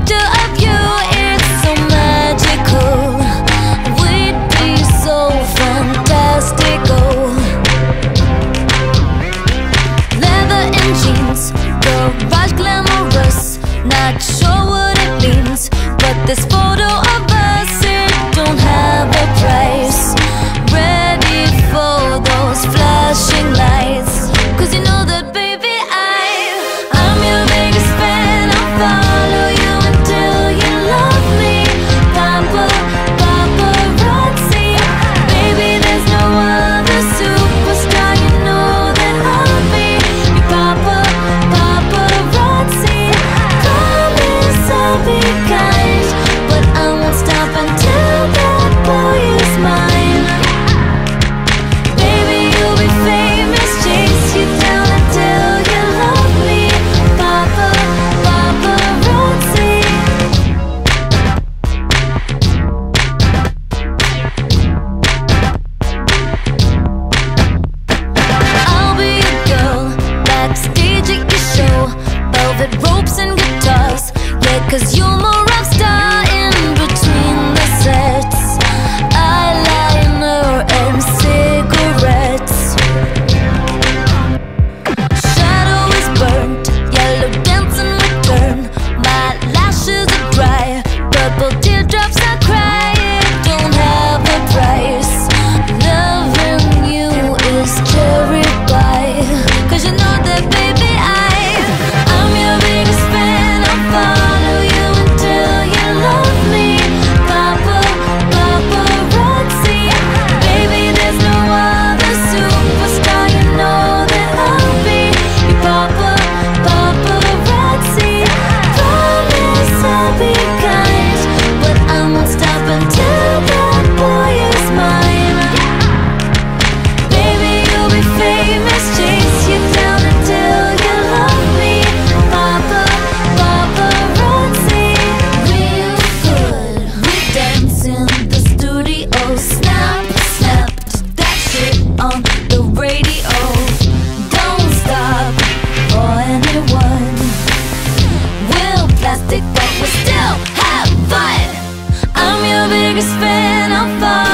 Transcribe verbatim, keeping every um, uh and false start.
picture of you, it's so magical. We'd be so fantastical. Leather and jeans, garage glamorous. Not sure what it means, but this photo of us, it don't have a price. Ready for those flashing lights, 'cause you know that baby I, I'm your biggest fan. I'll follow you until you love me. Papa, paparazzi. Baby, there's no other superstar, you know that I'll be your papa, paparazzi. Promise I'll be kind, but I won't stop until that boy is mine. Baby, you'll be famous, chase you down until you love me. Papa, paparazzi. I'll be your girl, backstage at your show. Velvet ropes and guitars, yeah, 'cause you're my rock star in between the sets. Eyeliner and cigarettes. Shadow is burnt, yellow dancing return. My lashes are dry, purple teardrops I cry. It don't have a price. Loving you is cherry pie, 'cause you know that baby I, I'm your biggest fan. I'll follow you until you love me. Papa, paparazzi. Baby, there's no other superstar, you know that I'll be your papa, paparazzi. Promise I'll be kind, but I won't stop until that boy is mine. Baby, you'll be famous, chase you down until you love me. Papa, paparazzi. Real good, we dance in the studio. Snap, snap, that shit on the radio. Don't stop for anyone. We're plastic, but we still have fun. I'm your biggest fan. I'll follow